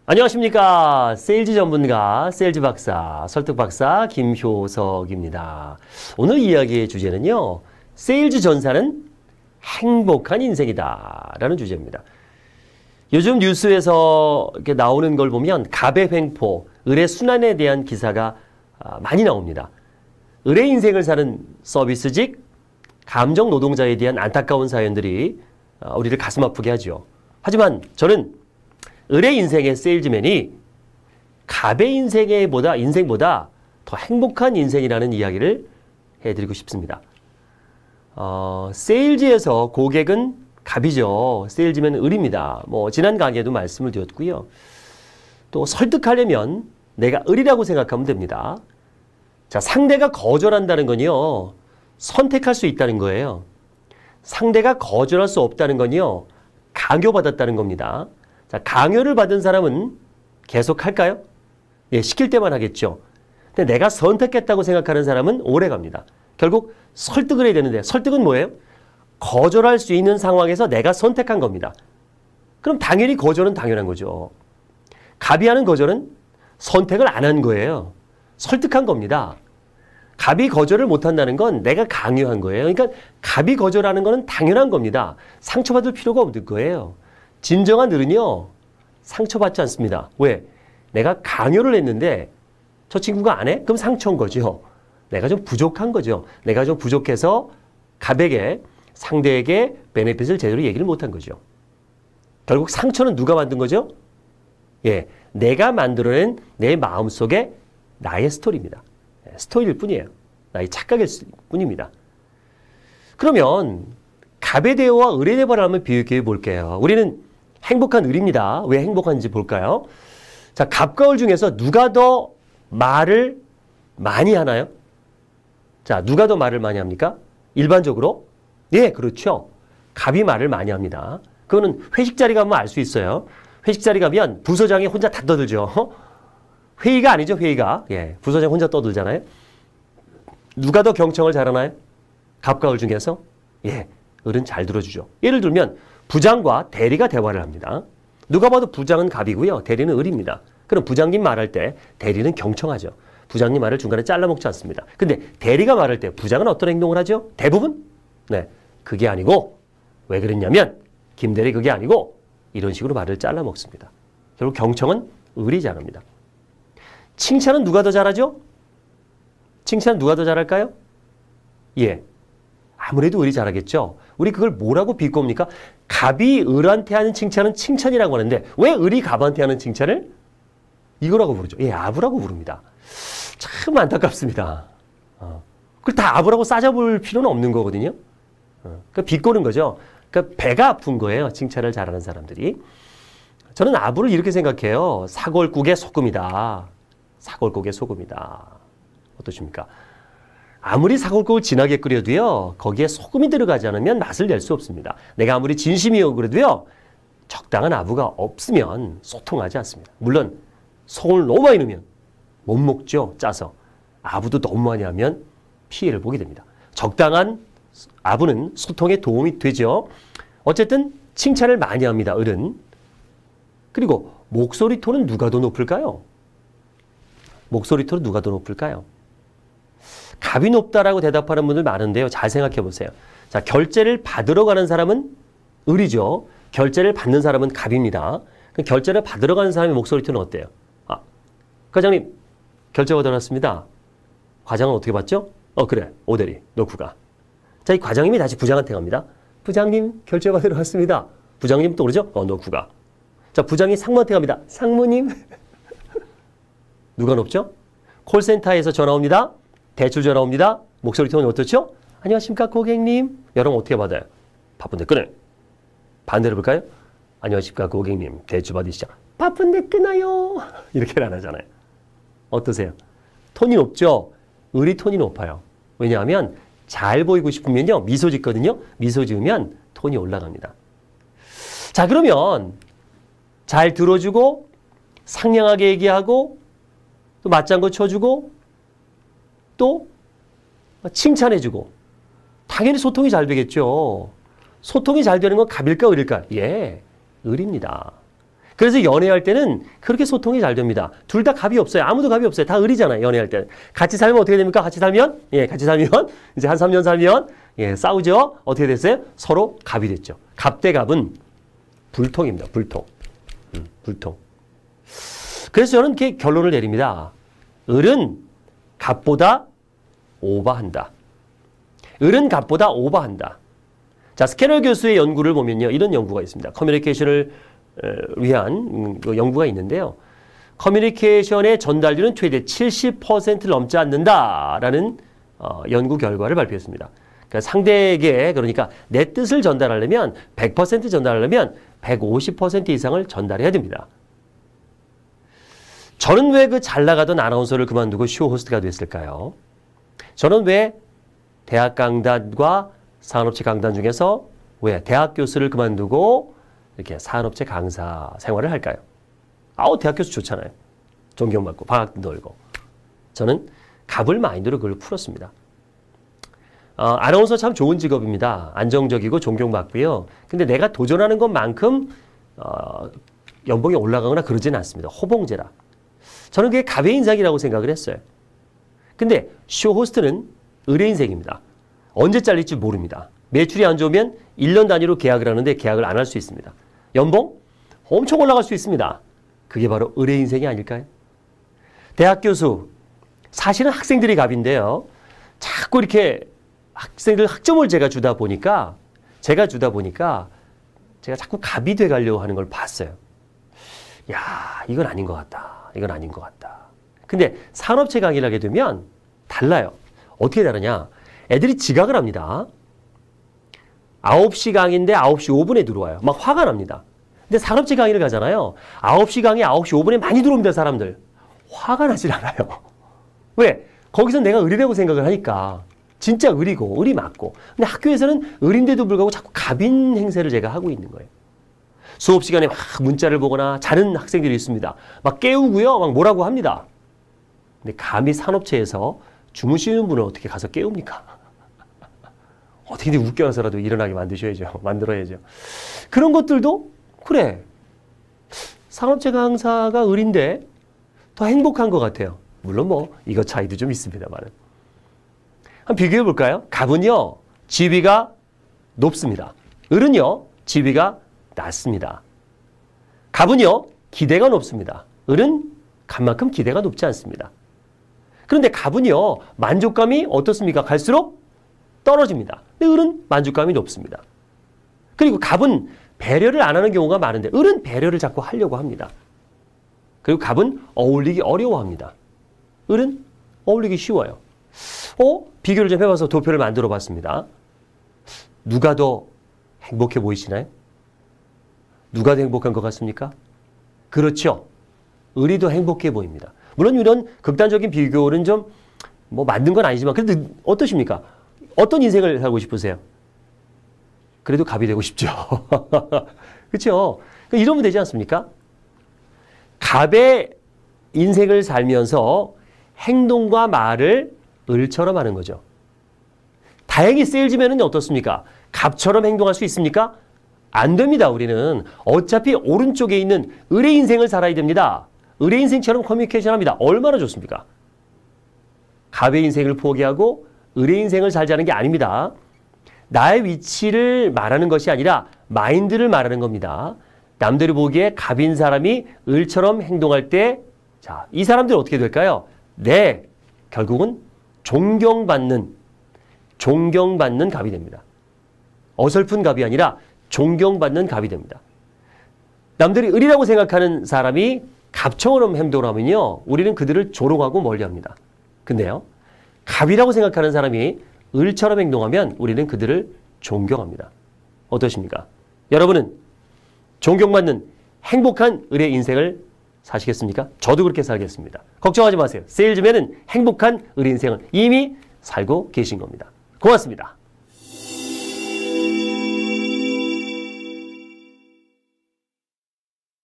안녕하십니까. 세일즈 전문가, 세일즈 박사, 설득 박사 김효석입니다. 오늘 이야기의 주제는요. 세일즈 전사는 행복한 인생이다 라는 주제입니다. 요즘 뉴스에서 이렇게 나오는 걸 보면 갑의 횡포, 을의 순환에 대한 기사가 많이 나옵니다. 을의 인생을 사는 서비스직, 감정 노동자에 대한 안타까운 사연들이 우리를 가슴 아프게 하죠. 하지만 저는 을의 인생의 세일즈맨이 갑의 인생보다 더 행복한 인생이라는 이야기를 해드리고 싶습니다. 세일즈에서 고객은 갑이죠. 세일즈맨은 을입니다. 지난 강의에도 말씀을 드렸고요. 또 설득하려면 내가 을이라고 생각하면 됩니다. 자, 상대가 거절한다는 건요. 선택할 수 있다는 거예요. 상대가 거절할 수 없다는 건요. 강요받았다는 겁니다. 자, 강요를 받은 사람은 계속 할까요? 예, 시킬 때만 하겠죠. 근데 내가 선택했다고 생각하는 사람은 오래 갑니다. 결국 설득을 해야 되는데 설득은 뭐예요? 거절할 수 있는 상황에서 내가 선택한 겁니다. 그럼 당연히 거절은 당연한 거죠. 갑이 하는 거절은 선택을 안 한 거예요. 설득한 겁니다. 갑이 거절을 못한다는 건 내가 강요한 거예요. 그러니까 갑이 거절하는 거는 당연한 겁니다. 상처받을 필요가 없는 거예요. 진정한 을은요. 상처받지 않습니다. 왜? 내가 강요를 했는데 저 친구가 안 해? 그럼 상처인 거죠. 내가 좀 부족한 거죠. 내가 좀 부족해서 갑에게 상대에게 베네핏을 제대로 얘기를 못한 거죠. 결국 상처는 누가 만든 거죠? 예, 내가 만들어낸 내 마음속에 나의 스토리입니다. 스토리일 뿐이에요. 나의 착각일 뿐입니다. 그러면 갑의 대화와 을의 대화를 한번 비교해 볼게요. 우리는 행복한 을입니다. 왜 행복한지 볼까요? 자, 갑과 을 중에서 누가 더 말을 많이 하나요? 자, 누가 더 말을 많이 합니까? 일반적으로? 예, 그렇죠. 갑이 말을 많이 합니다. 그거는 회식 자리 가면 알 수 있어요. 회식 자리 가면 부서장이 혼자 다 떠들죠. 회의가 아니죠, 회의가. 예, 부서장 혼자 떠들잖아요. 누가 더 경청을 잘하나요? 갑과 을 중에서? 예, 을은 잘 들어주죠. 예를 들면 부장과 대리가 대화를 합니다. 누가 봐도 부장은 갑이고요. 대리는 을입니다. 그럼 부장님 말할 때 대리는 경청하죠. 부장님 말을 중간에 잘라먹지 않습니다. 근데 대리가 말할 때 부장은 어떤 행동을 하죠? 대부분? 네, 그게 아니고 왜 그랬냐면 김대리 그게 아니고 이런 식으로 말을 잘라먹습니다. 결국 경청은 을이 잘합니다. 칭찬은 누가 더 잘하죠? 칭찬은 누가 더 잘할까요? 예, 아무래도 을이 잘하겠죠. 우리 그걸 뭐라고 비꼽니까? 갑이 을한테 하는 칭찬은 칭찬이라고 하는데 왜 을이 갑한테 하는 칭찬을 이거라고 부르죠? 예, 아부라고 부릅니다. 참 안타깝습니다. 그걸 다 아부라고 싸잡을 필요는 없는 거거든요. 그러니까 비꼬는 거죠. 그러니까 배가 아픈 거예요. 칭찬을 잘하는 사람들이. 저는 아부를 이렇게 생각해요. 사골국의 소금이다. 사골국의 소금이다. 어떠십니까? 아무리 사골국을 진하게 끓여도요. 거기에 소금이 들어가지 않으면 맛을 낼 수 없습니다. 내가 아무리 진심이요 그래도요. 적당한 아부가 없으면 소통하지 않습니다. 물론 소금을 너무 많이 넣으면 못 먹죠. 짜서. 아부도 너무 많이 하면 피해를 보게 됩니다. 적당한 아부는 소통에 도움이 되죠. 어쨌든 칭찬을 많이 합니다. 을은. 그리고 목소리 톤은 누가 더 높을까요? 목소리 톤은 누가 더 높을까요? 갑이 높다라고 대답하는 분들 많은데요. 잘 생각해 보세요. 자, 결제를 받으러 가는 사람은 을이죠. 결제를 받는 사람은 갑입니다. 그럼 결제를 받으러 가는 사람의 목소리 톤은 어때요? 과장님, 결제 받으러 왔습니다. 과장은 어떻게 받죠? 그래. 오대리, 놓고 가. 자, 이 과장님이 다시 부장한테 갑니다. 부장님, 결제 받으러 왔습니다. 부장님 또 그러죠? 놓고 가. 자, 부장이 상무한테 갑니다. 상무님. 누가 높죠? 콜센터에서 전화 옵니다. 대출 전화 옵니다. 목소리 톤이 어떻죠? 안녕하십니까, 고객님. 여러분 어떻게 받아요? 바쁜데 끊어요. 반대로 볼까요? 안녕하십니까, 고객님. 대출 받으시죠? 바쁜데 끊어요. 이렇게는 안 하잖아요. 어떠세요? 톤이 높죠? 을이 톤이 높아요. 왜냐하면 잘 보이고 싶으면요. 미소 짓거든요. 미소 지으면 톤이 올라갑니다. 자, 그러면 잘 들어주고 상냥하게 얘기하고 또 맞장구 쳐주고 또 칭찬해주고 당연히 소통이 잘 되겠죠. 소통이 잘 되는 건 갑일까 을일까? 예, 을입니다. 그래서 연애할 때는 그렇게 소통이 잘 됩니다. 둘 다 갑이 없어요. 아무도 갑이 없어요. 다 을이잖아요. 연애할 때는. 같이 살면 어떻게 됩니까? 같이 살면? 예, 같이 살면 이제 한 3년 살면 예, 싸우죠. 어떻게 됐어요? 서로 갑이 됐죠. 갑 대 갑은 불통입니다. 불통. 불통. 그래서 저는 이렇게 결론을 내립니다. 을은 갑보다 오버한다. 을은 갑보다 오버한다. 자, 스캐너 교수의 연구를 보면요. 이런 연구가 있습니다. 커뮤니케이션을 위한 연구가 있는데요. 커뮤니케이션의 전달률은 최대 70%를 넘지 않는다라는 연구 결과를 발표했습니다. 그러니까 상대에게 그러니까 내 뜻을 전달하려면 100% 전달하려면 150% 이상을 전달해야 됩니다. 저는 왜 그 잘 나가던 아나운서를 그만두고 쇼 호스트가 됐을까요? 저는 왜 대학 강단과 산업체 강단 중에서 왜 대학 교수를 그만두고 이렇게 산업체 강사 생활을 할까요? 대학 교수 좋잖아요. 존경받고 방학도 놀고. 저는 갑을 마인드로 그걸 풀었습니다. 아나운서 참 좋은 직업입니다. 안정적이고 존경받고요. 근데 내가 도전하는 것만큼 연봉이 올라가거나 그러지는 않습니다. 호봉제라. 저는 그게 갑의 인생이라고 생각을 했어요. 근데 쇼 호스트는 을의 인생입니다. 언제 잘릴지 모릅니다. 매출이 안 좋으면 1년 단위로 계약을 하는데 계약을 안 할 수 있습니다. 연봉? 엄청 올라갈 수 있습니다. 그게 바로 을의 인생이 아닐까요? 대학 교수, 사실은 학생들이 갑인데요. 자꾸 이렇게 학생들 학점을 제가 주다 보니까 제가 자꾸 갑이 돼가려고 하는 걸 봤어요. 야, 이건 아닌 것 같다. 이건 아닌 것 같다. 근데 산업체 강의를 하게 되면 달라요. 어떻게 다르냐? 애들이 지각을 합니다. 9시 강의인데 9시 5분에 들어와요. 막 화가 납니다. 근데 산업체 강의를 가잖아요. 9시 강의 9시 5분에 많이 들어옵니다, 사람들. 화가 나질 않아요. 왜? 거기서 내가 을이라고 생각을 하니까. 진짜 을이고, 을이 맞고. 근데 학교에서는 을인데도 불구하고 자꾸 갑인 행세를 제가 하고 있는 거예요. 수업 시간에 막 문자를 보거나 자는 학생들이 있습니다. 막 깨우고요. 막 뭐라고 합니다. 근데 감히 산업체에서 주무시는 분을 어떻게 가서 깨웁니까? 어떻게든 웃겨서라도 일어나게 만들어야죠. 그런 것들도 그래. 산업체 강사가 을인데 더 행복한 것 같아요. 물론 뭐 이것 차이도 좀 있습니다만. 한번 비교해 볼까요? 갑은요. 지위가 높습니다. 을은요. 지위가 낮습니다. 갑은요. 기대가 높습니다. 을은 갑만큼 기대가 높지 않습니다. 그런데 갑은요. 만족감이 어떻습니까? 갈수록 떨어집니다. 근데 을은 만족감이 높습니다. 그리고 갑은 배려를 안 하는 경우가 많은데 을은 배려를 자꾸 하려고 합니다. 그리고 갑은 어울리기 어려워합니다. 을은 어울리기 쉬워요. 비교를 좀 해봐서 도표를 만들어 봤습니다. 누가 더 행복해 보이시나요? 누가 더 행복한 것 같습니까? 그렇죠. 을이 더 행복해 보입니다. 물론 이런 극단적인 비교는 좀 뭐 맞는 건 아니지만 그래도 어떠십니까? 어떤 인생을 살고 싶으세요? 그래도 갑이 되고 싶죠. 그렇죠? 이러면 되지 않습니까? 갑의 인생을 살면서 행동과 말을 을처럼 하는 거죠. 다행히 세일즈맨은 어떻습니까? 갑처럼 행동할 수 있습니까? 안 됩니다. 우리는 어차피 오른쪽에 있는 을의 인생을 살아야 됩니다. 을의 인생처럼 커뮤니케이션 합니다. 얼마나 좋습니까? 갑의 인생을 포기하고 을의 인생을 살자는 게 아닙니다. 나의 위치를 말하는 것이 아니라 마인드를 말하는 겁니다. 남들이 보기에 갑인 사람이 을처럼 행동할 때, 자, 이 사람들은 어떻게 될까요? 네, 결국은 존경받는 갑이 됩니다. 어설픈 갑이 아니라 존경받는 갑이 됩니다. 남들이 을이라고 생각하는 사람이 갑처럼 행동을 하면요, 우리는 그들을 조롱하고 멀리합니다. 근데요, 갑이라고 생각하는 사람이 을처럼 행동하면 우리는 그들을 존경합니다. 어떠십니까? 여러분은 존경받는 행복한 을의 인생을 사시겠습니까? 저도 그렇게 살겠습니다. 걱정하지 마세요. 세일즈맨은 행복한 을의 인생을 이미 살고 계신 겁니다. 고맙습니다.